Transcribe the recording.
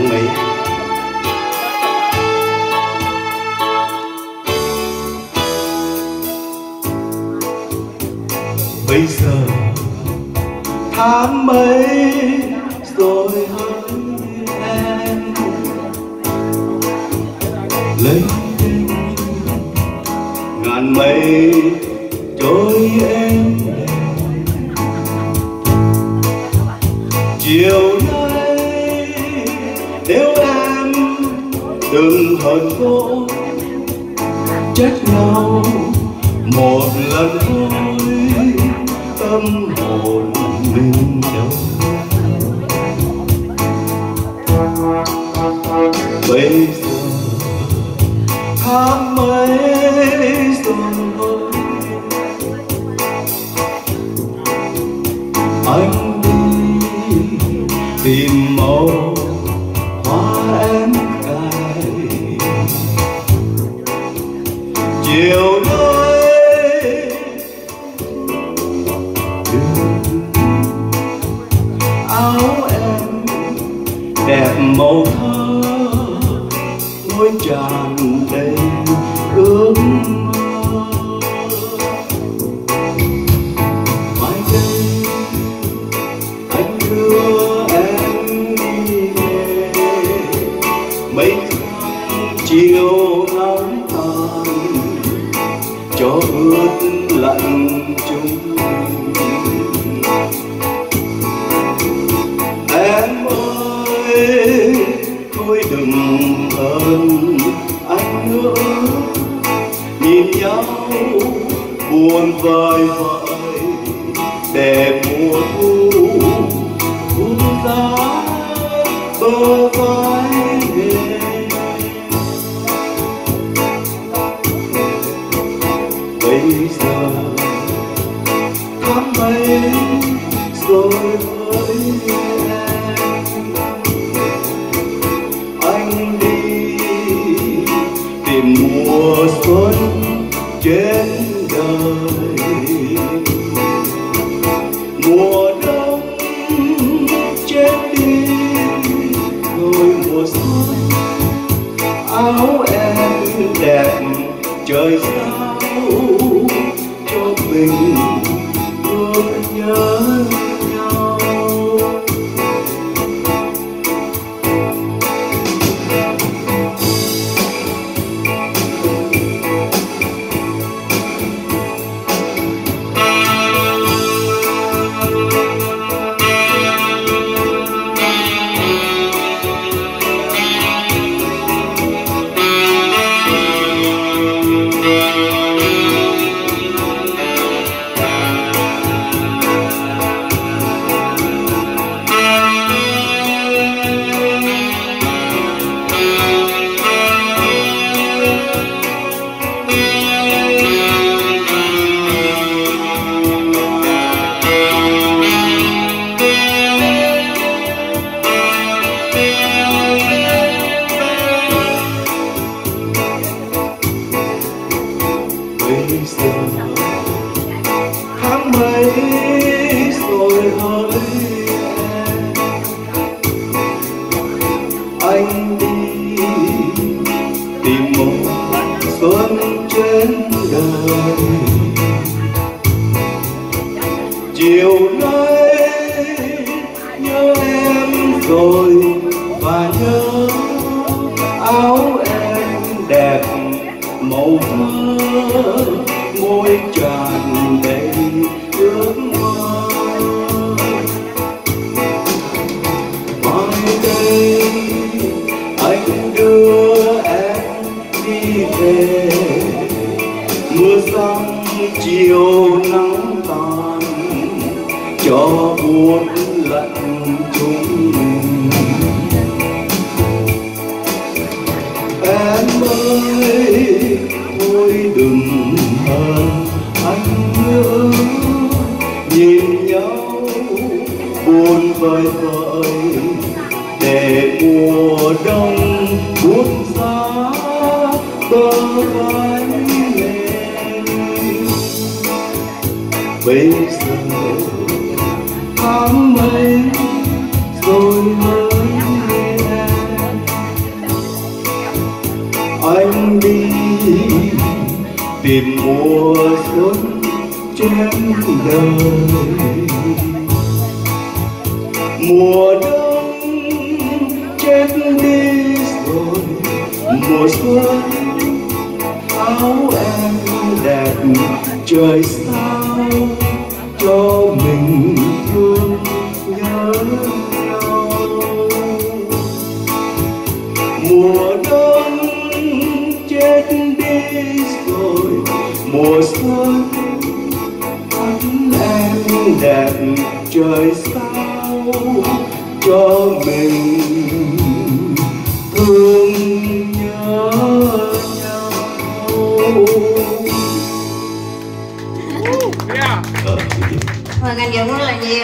năn nỉ. Bây giờ tháng mấy rồi hỡi em, lấy ngàn mây trôi em. Chiều nay nếu em đừng hờn dỗi, trách nhau một lần thôi, tâm hồn mình đâu. Bây giờ tháng mấy rồi anh đi tìm màu hoa em cài. Chiều nay áo em đẹp màu thơ, ngôi tràn đầy ước mơ. Mai đây anh đưa em đi về, mấy tháng chiều nắng tàn cho ướt lạnh chúng mình. Em ơi thôi đừng hờn anh nữa, nhìn nhau buồn vời vợi để mùa thu thu giá bờ vai về. Bây giờ tháng mấy rồi hỡi em, anh đi tìm mùa xuân trên đời. Mùa đông chết đi rồi mùa xuân, áo em đẹp trời sao cho mình luôn nhớ nhau. Bây giờ tháng mấy rồi hỡi em, anh đi tìm một xuân trên đời. Chiều nay nhớ em rồi và nhớ áo em đẹp màu thơ, môi tràn đầy ước mơ. Mai đây anh đưa em đi về, mưa răng chiều nắng tàn cho buồn lạnh chúng mình. Em ơi thôi đừng hờn anh nữa, nhìn nhau buồn vời vợi để mùa đông buốt giá bờ vai em. Bây giờ tháng mấy rồi hỡi em, em đi tìm mùa xuân trên đời. Mùa đông chết đi rồi, mùa xuân áo em đẹp trời sao cho mình thương nhớ nhau. Mùa đông chết đi rồi, mùa xuân ánh em đẹp trời sao cho mình thương nhớ nhau. Mời anh Dũng rất là nhiều.